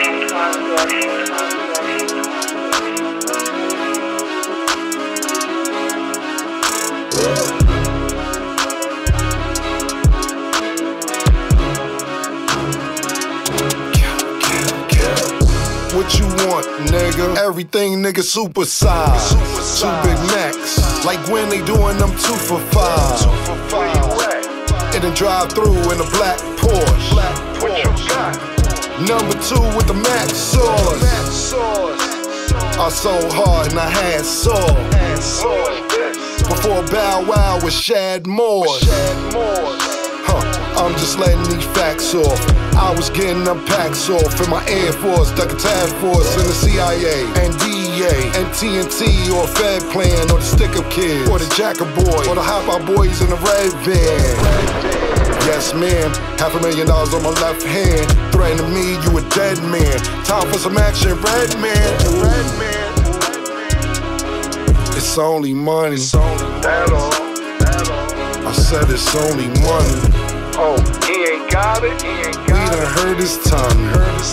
What you want, nigga? Everything, nigga, super size. Two Big Macs, like when they doing them 2 for $5. In a drive-through in a black Porsche. What you got? Number 2 with the Mac sauce. I sold hard and I had sauce. Before Bow Wow with Shad Moore. I'm just letting these facts off. I was getting them packs off in my Air Force, duck a task force in the CIA and DEA and TNT or Fed Plan or the Stick-Up Kids or the Jacker Boys or the Hop-Out Boys in the red van. Yes, ma'am, $500,000 on my left hand. Threatening me, you a dead man. Time for some action, red man. It's only money. It's only that all. I said it's only money. Oh, he ain't got it. We done heard his tongue.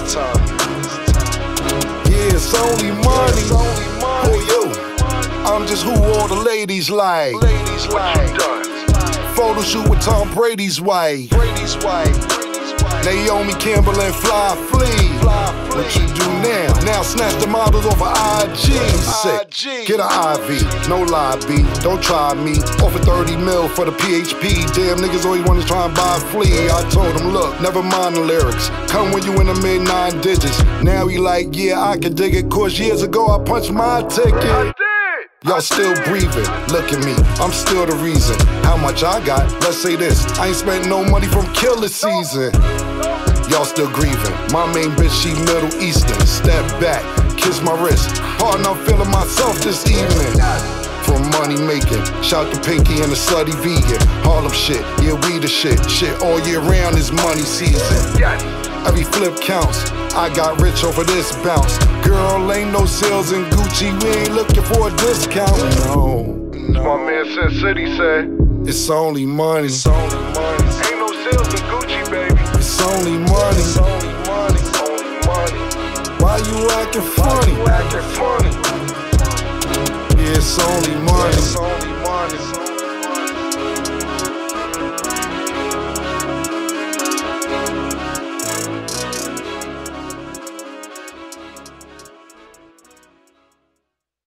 Yeah, it's only money. Who you? I'm just who all the ladies like. What you done? Photo shoot with Tom Brady's wife. Naomi Campbell and Fly Flea. What you do now? Now snatch the models off of IG. Sick. Get an IV. No lie, B. Don't try me. Offer 30 mil for the PHP. Damn niggas always wanna try and buy a flea. I told him, look, never mind the lyrics. Come when you in the mid 9 digits. Now he like, yeah, I can dig it. Cause years ago I punched my ticket. Y'all still breathing, look at me, I'm still the reason. How much I got? Let's say this, I ain't spent no money from killer season. Y'all still grieving, my main bitch, she Middle Eastern. Step back, kiss my wrist, pardon, I'm feeling myself this evening. From money making, shout to Pinky and the slutty vegan. Harlem shit, yeah we the shit. Shit all year round is money season. Every flip counts, I got rich over this bounce. Girl, ain't no sales in Gucci, we ain't looking for a discount. No. My man Sin City said, it's only money. it's only money. Ain't no sales in Gucci, baby. It's only money. It's only money. Only money. Why you acting funny? You acting funny. Yeah, it's only money. It's only